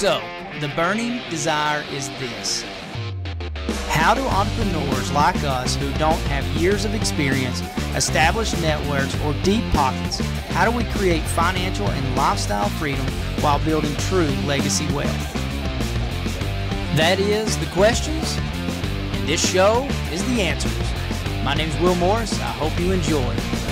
So, the burning desire is this. How do entrepreneurs like us who don't have years of experience, established networks, or deep pockets, how do we create financial and lifestyle freedom while building true legacy wealth? That is the questions, and this show is the answers. My name is Will Morris. I hope you enjoy.